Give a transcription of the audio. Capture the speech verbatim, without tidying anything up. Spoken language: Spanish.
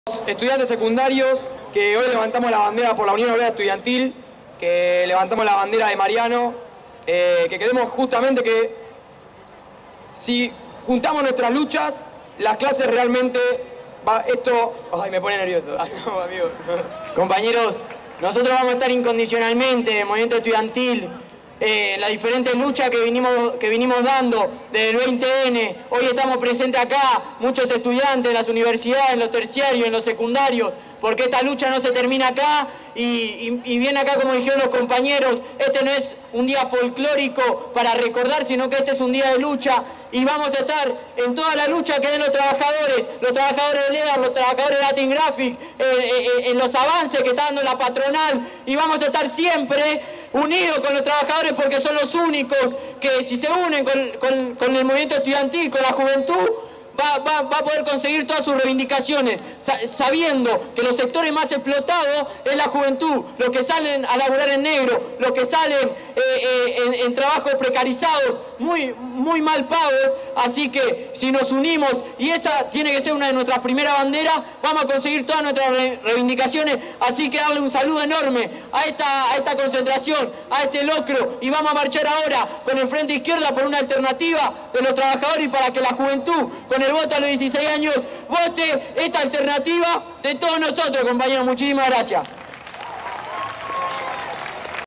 Estudiantes secundarios que hoy levantamos la bandera por la Unión Obrera Estudiantil, que levantamos la bandera de Mariano, eh, que queremos justamente que si juntamos nuestras luchas, las clases realmente va, esto, ay, me pone nervioso. Ay, no, amigo. Compañeros, nosotros vamos a estar incondicionalmente en el movimiento estudiantil, eh, las diferentes luchas que vinimos, que vinimos dando desde el veinte ene. Hoy estamos presentes acá, muchos estudiantes en las universidades, en los terciarios, en los secundarios, porque esta lucha no se termina acá y, y, y viene acá, como dijeron los compañeros, este no es un día folclórico para recordar, sino que este es un día de lucha y vamos a estar en toda la lucha que den los trabajadores, los trabajadores de Lear, los trabajadores de Latin Graphic, eh, eh, en los avances que está dando la patronal, y vamos a estar siempre unidos con los trabajadores porque son los únicos que si se unen con, con, con el movimiento estudiantil, con la juventud, Va, va, va a poder conseguir todas sus reivindicaciones, sabiendo que los sectores más explotados es la juventud, los que salen a laburar en negro, los que salen eh, eh, en, en trabajos precarizados, muy, muy mal pagos. Así que si nos unimos, y esa tiene que ser una de nuestras primeras banderas, vamos a conseguir todas nuestras reivindicaciones. Así que darle un saludo enorme a esta, a esta concentración, a este locro, y vamos a marchar ahora con el Frente Izquierda por una alternativa de los trabajadores y para que la juventud, con el voto a los dieciséis años, vote esta alternativa de todos nosotros, compañeros. Muchísimas gracias.